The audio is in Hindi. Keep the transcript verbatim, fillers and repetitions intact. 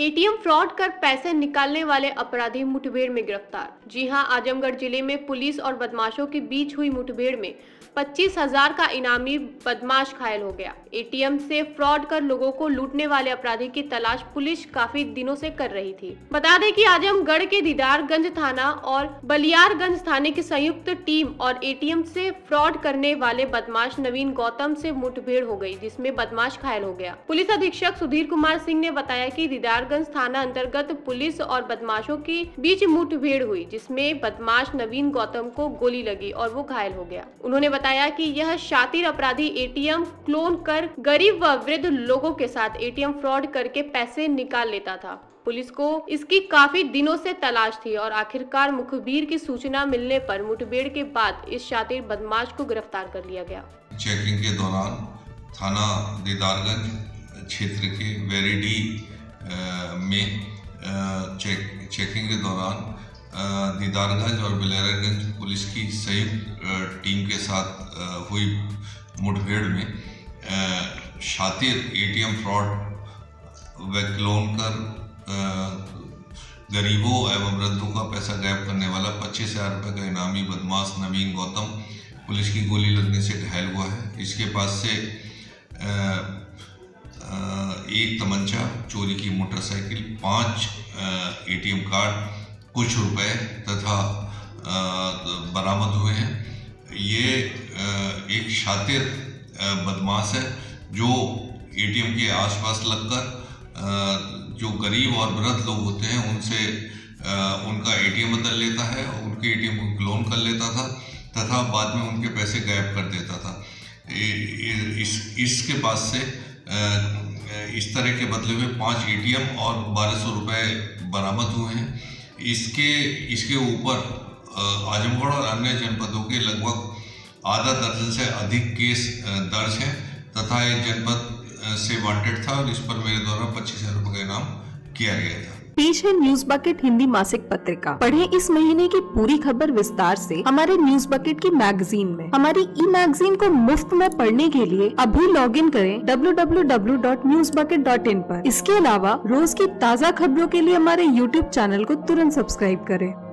एटीएम फ्रॉड कर पैसे निकालने वाले अपराधी मुठभेड़ में गिरफ्तार। जी हां, आजमगढ़ जिले में पुलिस और बदमाशों के बीच हुई मुठभेड़ में पच्चीस हजार का इनामी बदमाश घायल हो गया। एटीएम से फ्रॉड कर लोगों को लूटने वाले अपराधी की तलाश पुलिस काफी दिनों से कर रही थी। बता दें कि आजमगढ़ के दीदारगंज थाना और बलियारगंज थाने की संयुक्त टीम और एटीएम से फ्रॉड करने वाले बदमाश नवीन गौतम से मुठभेड़ हो गई, जिसमें बदमाश घायल हो गया। पुलिस अधीक्षक सुधीर कुमार सिंह ने बताया कि दीदारगंज थाना अंतर्गत पुलिस और बदमाशों के बीच मुठभेड़ हुई, जिसमें बदमाश नवीन गौतम को गोली लगी और वो घायल हो गया। उन्होंने बताया कि यह शातिर अपराधी एटीएम क्लोन कर गरीब व वृद्ध लोगों के साथ एटीएम फ्रॉड करके पैसे निकाल लेता था। पुलिस को इसकी काफी दिनों से तलाश थी और आखिरकार मुखबिर की सूचना मिलने पर मुठभेड़ के बाद इस शातिर बदमाश को गिरफ्तार कर लिया गया। चेकिंग के दौरान थाना दीदारगंज क्षेत्र के वेरीडी में चेक चेकिंग के दौरान दीदारगंज और बलियारगंज पुलिस की संयुक्त टीम के साथ हुई मुठभेड़ में शातिर एटीएम फ्रॉड व क्लोन कर गरीबों एवं वृद्धों का पैसा गायब करने वाला पच्चीस हजार रुपये का इनामी बदमाश नवीन गौतम पुलिस की गोली लगने से घायल हुआ है। इसके पास से एक तमंचा, चोरी की मोटरसाइकिल, पांच एटीएम कार्ड, कुछ रुपए तथा बरामद हुए हैं। ये एक शातिर बदमाश है जो एटीएम के आसपास लगकर जो गरीब और वृद्ध लोग होते हैं उनसे उनका एटीएम बदल लेता है, उनके एटीएम को क्लोन कर लेता था तथा बाद में उनके पैसे गायब कर देता था। इस इसके पास से इस तरह के बदले में पांच एटीएम और बारह सौ रुपये बरामद हुए हैं। इसके इसके ऊपर आजमगढ़ और अन्य जनपदों के लगभग आधा दर्जन से अधिक केस दर्ज हैं तथा एक जनपद से वांटेड था और इस पर मेरे द्वारा पच्चीस हजार रुपये का इनाम किया गया था। पेश है न्यूज बकेट हिंदी मासिक पत्रिका। पढ़ें इस महीने की पूरी खबर विस्तार से हमारे न्यूज बकेट की मैगजीन में। हमारी ई मैगजीन को मुफ्त में पढ़ने के लिए अभी लॉग इन करें W W W dot news bucket dot in पर। इसके अलावा रोज की ताज़ा खबरों के लिए हमारे यूट्यूब चैनल को तुरंत सब्सक्राइब करें।